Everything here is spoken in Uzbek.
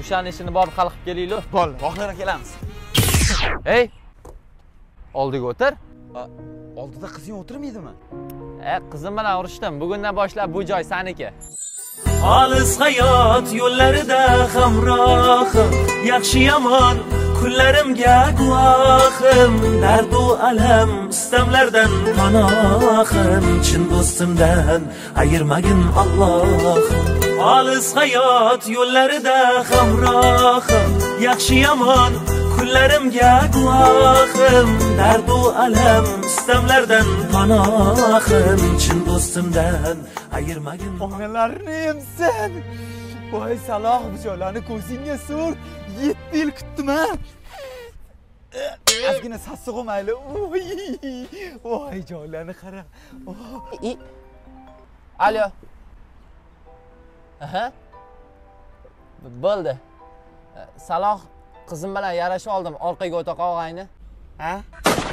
O'shaning ishini borib hal qilib kelaylik. Bo'ldi, vaqtida kelamiz. Ey! Oldiga o'tir. Oldida qizing o'tirmaydimi? Qizim bilan urishdim. Bugundan boshlab bu joy seniki. Olis hayot yo'llarida hamrohim, yaxshi yomon kunlarimga guvohim, dard u alam istamlardan panohim, chin do'stimdan ayirmagin Alloh. Olis hayot yo'llarida hamrohim, yaxshi yomon kunlarimga guvohim, dard u alam istamlardan panohim, chin do'stimdan ayirmagin. Onalarni emsan. Voy Saloh, bicholarni ko'zingga sur. 7 yil kutdim-a. Ozgina sassiq mayli. Voy jonlarni qara. Alo. Aha. Bo'ldi. Saloh qizim bilan yarashib oldim, orqaga o'ta qolg'ayni. Ha?